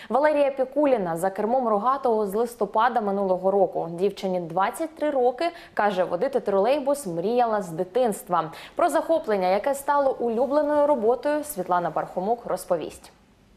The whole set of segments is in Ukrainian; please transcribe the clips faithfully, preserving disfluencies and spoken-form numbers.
Валерія Пікуліна за кермом рогатого з листопада минулого року. Дівчині двадцять три роки, каже, водити тролейбус мріяла з дитинства. Про захоплення, яке стало улюбленою роботою, Світлана Пархомук розповість.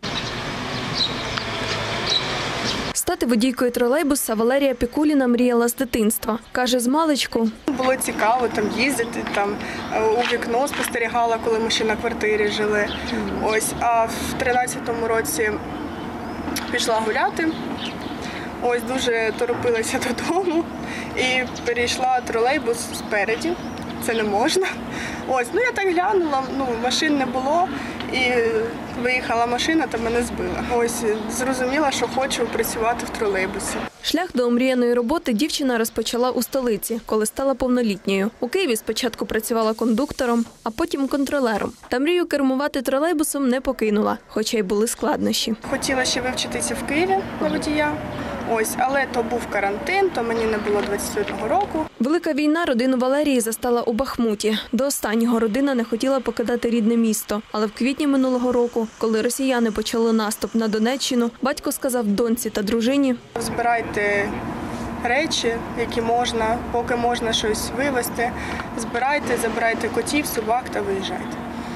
Стати водійкою тролейбуса Валерія Пікуліна мріяла з дитинства. Каже, з маличку. Було цікаво там їздити, там у вікно спостерігала, коли ми ще на квартирі жили. Ось, а в тринадцятому році пішла гуляти. Ось, дуже торопилася додому і перейшла тролейбус спереді. Це не можна. Ось, ну я так глянула, ну машин не було. І виїхала машина та мене збила. Ось, зрозуміла, що хочу працювати в тролейбусі. Шлях до омріяної роботи дівчина розпочала у столиці, коли стала повнолітньою. У Києві спочатку працювала кондуктором, а потім контролером. Та мрію кермувати тролейбусом не покинула, хоча й були складнощі. Хотіла ще вивчитися в Києві на водія. Ось, але то був карантин, то мені не було двадцять одного року. Велика війна родину Валерії застала у Бахмуті. До останнього родина не хотіла покидати рідне місто. Але в квітні минулого року, коли росіяни почали наступ на Донеччину, батько сказав доньці та дружині: збирайте речі, які можна, поки можна щось вивезти. Збирайте, забирайте котів, собак та виїжджайте.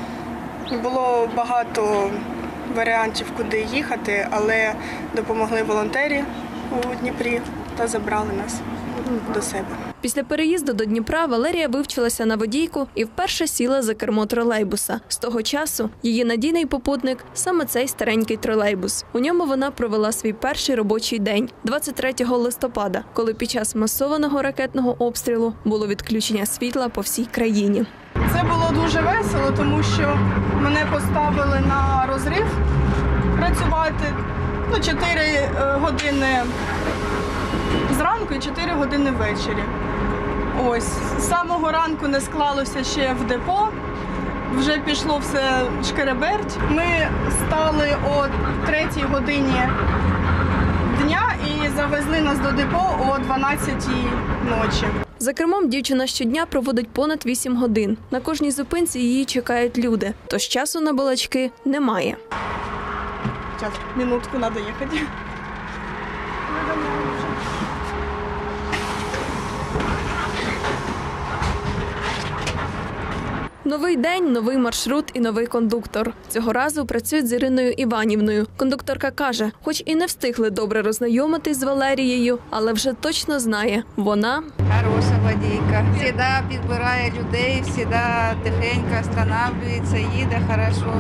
Було багато варіантів, куди їхати, але допомогли волонтери у Дніпрі та забрали нас до себе. Після переїзду до Дніпра Валерія вивчилася на водійку і вперше сіла за кермо тролейбуса. З того часу її надійний попутник – саме цей старенький тролейбус. У ньому вона провела свій перший робочий день – двадцять третього листопада, коли під час масованого ракетного обстрілу було відключення світла по всій країні. Це було дуже весело, тому що мене поставили на розрив працювати ну, чотири години зранку і чотири години ввечері. Ось, з самого ранку не склалося ще в депо, вже пішло все шкереберть. Ми стали о третій годині дня і завезли нас до депо о дванадцятій ночі. За кермом дівчина щодня проводить понад вісім годин. На кожній зупинці її чекають люди, тож часу на балачки немає. Зараз, минутку, треба їхати. Новий день, новий маршрут і новий кондуктор. Цього разу працюють з Іриною Іванівною. Кондукторка каже, хоч і не встигли добре роззнайомитись з Валерією, але вже точно знає – вона хороша водійка. Завжди підбирає людей, завжди тихенько останавливається, їде хорошо.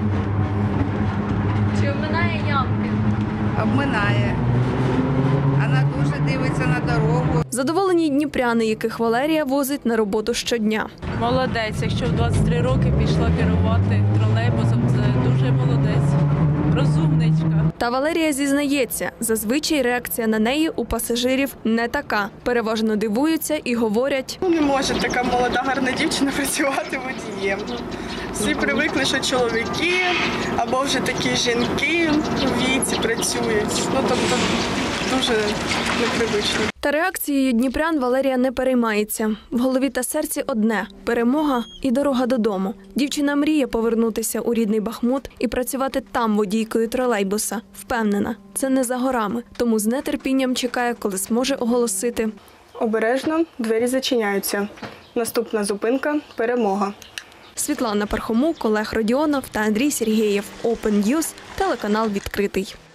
Чи обминає ямки? Обминає. Вона дуже дивиться на дорогу. Задоволені дніпряни, яких Валерія возить на роботу щодня. Молодець, якщо в двадцять три роки пішла керувати тролейбусом, це дуже молодець, розумничка. Та Валерія зізнається, зазвичай реакція на неї у пасажирів не така. Переважно дивуються і говорять: ну, не може така молода, гарна дівчина працювати водієм. Всі привикли, що чоловіки або вже такі жінки у віці працюють. Ну, тобто дуже непривично. Та реакцією дніпрян Валерія не переймається. В голові та серці одне – перемога і дорога додому. Дівчина мріє повернутися у рідний Бахмут і працювати там водійкою тролейбуса. Впевнена, це не за горами, тому з нетерпінням чекає, коли зможе оголосити: обережно, двері зачиняються. Наступна зупинка – перемога. Світлана Пархомук, Олег Родіонов та Андрій Сергєєв. Open News, телеканал «Відкритий».